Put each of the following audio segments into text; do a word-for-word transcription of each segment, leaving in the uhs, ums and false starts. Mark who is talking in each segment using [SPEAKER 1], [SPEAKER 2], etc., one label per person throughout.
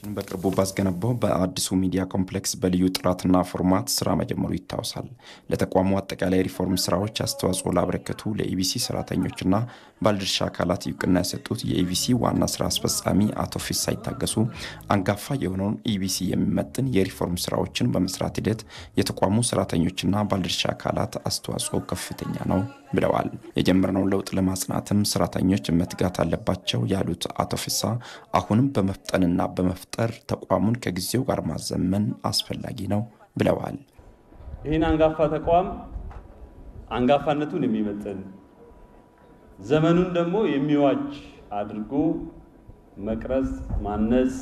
[SPEAKER 1] በቅርቡ ባስገነባው በአዲሱ ሚዲያ ኮምፕሌክስ በልዩ ጥራትና ፎርማት ስራ መጀመሩ ይታወሳል። ለተቋሙ አጠቃላይ ሪፎርም ስራዎች አስተዋጽኦ ላበረከቱ ለኢቢሲ ሰራተኞችና ባለድርሻ አካላት እውቅና የሰጡት የኢቢሲ ዋና ስራ አስፈጻሚ አቶ ፊሳይ ታገሱ አንጋፋ የሆነውን ኢቢሲ የሚመጥን የሪፎርም ስራዎችን በመስራት ሂደት የተቋሙ ሰራተኞችና ባለድርሻ አካላት አስተዋጽኦ ከፍተኛ ነው ብለዋል። የጀመርነው ለውጥ ለማጽናትም ሰራተኞች መትጋት አለባቸው ያሉት አቶ ፊሳ አሁንም በመፍጠንና በመፍጠር ተቋሙን ከጊዜው ጋር ማዘመን አስፈላጊ ነው ብለዋል።
[SPEAKER 2] ይህን አንጋፋ ተቋም አንጋፋነቱን የሚመጥን ዘመኑን ደግሞ የሚዋጅ አድርጎ መቅረጽ ማነጽ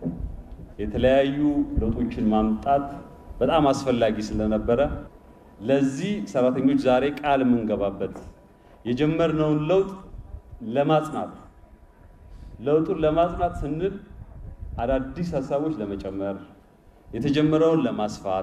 [SPEAKER 2] የተለያዩ ለውጦችን ማምጣት በጣም አስፈላጊ ስለነበረ ለዚህ ሰራተኞች ዛሬ ቃል የምንገባበት የጀመርነውን ለውጥ ለማጽናት ለውጡን ለማጽናት ስንል አዳዲስ ሐሳቦች ለመጨመር የተጀመረውን ለማስፋት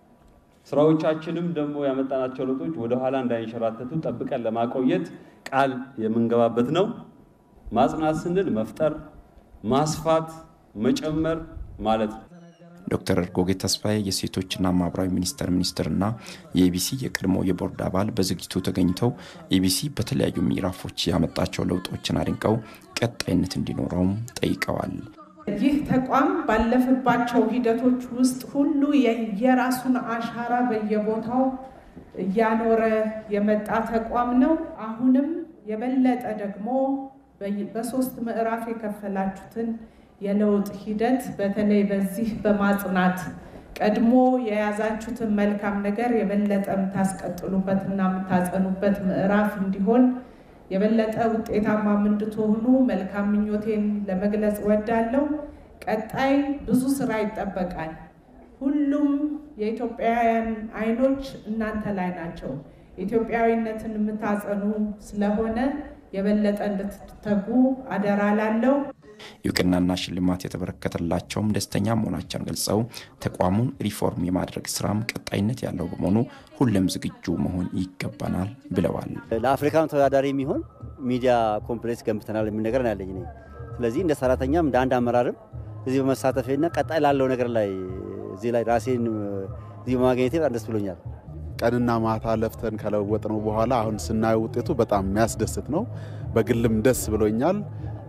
[SPEAKER 2] ስራዎቻችንም ደግሞ ያመጣናቸው ለውጦች ወደ ኋላ እንዳይንሸራተቱ ጠብቀን ለማቆየት ቃል የምንገባበት ነው። ማጽናት ስንል መፍጠር ማስፋት መጨመር ማለት ነው።
[SPEAKER 1] ዶክተር እርጎጌ ተስፋዬ የሴቶችና ማህበራዊ ሚኒስቴር ሚኒስትርና የኢቢሲ የቀድሞ የቦርድ አባል በዝግጅቱ ተገኝተው ኢቢሲ በተለያዩ ምዕራፎች ያመጣቸው ለውጦችን አድንቀው ቀጣይነት እንዲኖረውም ጠይቀዋል።
[SPEAKER 3] ይህ ተቋም ባለፈባቸው ሂደቶች ውስጥ ሁሉ የየራሱን አሻራ በየቦታው እያኖረ የመጣ ተቋም ነው። አሁንም የበለጠ ደግሞ በሶስት ምዕራፍ የከፈላችሁትን የለውጥ ሂደት በተለይ በዚህ በማጽናት ቀድሞ የያዛችሁትን መልካም ነገር የበለጠ የምታስቀጥሉበትና የምታጸኑበት ምዕራፍ እንዲሆን የበለጠ ውጤታማ እንድትሆኑ መልካም ምኞቴን ለመግለጽ ወዳለው። ቀጣይ ብዙ ስራ ይጠበቃል። ሁሉም የኢትዮጵያውያን አይኖች እናንተ ላይ ናቸው። ኢትዮጵያዊነትን የምታጸኑ ስለሆነ የበለጠ እንድትተጉ አደራ ላለው።
[SPEAKER 1] እውቅናና ሽልማት የተበረከተላቸውም ደስተኛ መሆናቸውን ገልጸው ተቋሙን ሪፎርም የማድረግ ስራም ቀጣይነት ያለው በመሆኑ ሁሉም ዝግጁ መሆን ይገባናል ብለዋል።
[SPEAKER 4] ለአፍሪካን ተወዳዳሪ የሚሆን ሚዲያ ኮምፕሌክስ ገንብተናል የሚል ነገር ነው ያለኝ እኔ። ስለዚህ እንደ ሰራተኛም እንደ አንድ አመራርም እዚህ በመሳተፌና ቀጣይ ላለው ነገር ላይ እዚህ ላይ ራሴን እዚህ በማግኘቴ በጣም ደስ ብሎኛል።
[SPEAKER 5] ቀንና ማታ ለፍተን ከለወጥነው በኋላ አሁን ስናየው ውጤቱ በጣም የሚያስደስት ነው። በግልም ደስ ብሎኛል።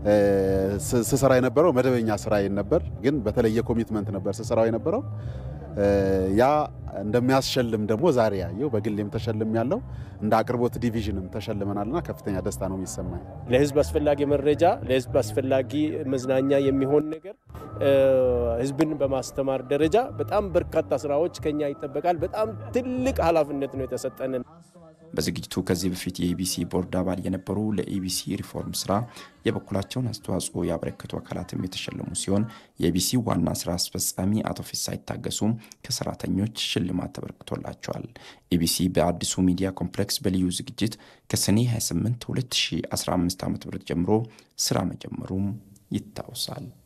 [SPEAKER 5] ስሰራ የነበረው መደበኛ ስራዬ ነበር፣ ግን በተለየ ኮሚትመንት ነበር ስሰራው የነበረው። ያ እንደሚያስሸልም ደግሞ ዛሬ ያየው በግልም ተሸልም ያለው እንደ አቅርቦት ዲቪዥንም ተሸልመናልና ከፍተኛ ደስታ ነው የሚሰማኝ።
[SPEAKER 6] ለህዝብ አስፈላጊ መረጃ ለህዝብ አስፈላጊ መዝናኛ የሚሆን ነገር ህዝብን በማስተማር ደረጃ በጣም በርካታ ስራዎች ከኛ ይጠበቃል። በጣም ትልቅ ኃላፊነት ነው የተሰጠንን።
[SPEAKER 1] በዝግጅቱ ከዚህ በፊት የኢቢሲ ቦርድ አባል የነበሩ ለኢቢሲ ሪፎርም ስራ የበኩላቸውን አስተዋጽኦ ያበረከቱ አካላትም የተሸለሙ ሲሆን የኢቢሲ ዋና ስራ አስፈጻሚ አቶ ፊሳይ ታገሱ ከሰራተኞች ሽልማት ተበርክቶላቸዋል። ኢቢሲ በአዲሱ ሚዲያ ኮምፕሌክስ በልዩ ዝግጅት ከሰኔ ሃያ ስምንት ሁለት ሺህ አስራ አምስት ዓ.ም ጀምሮ ስራ መጀመሩም ይታወሳል።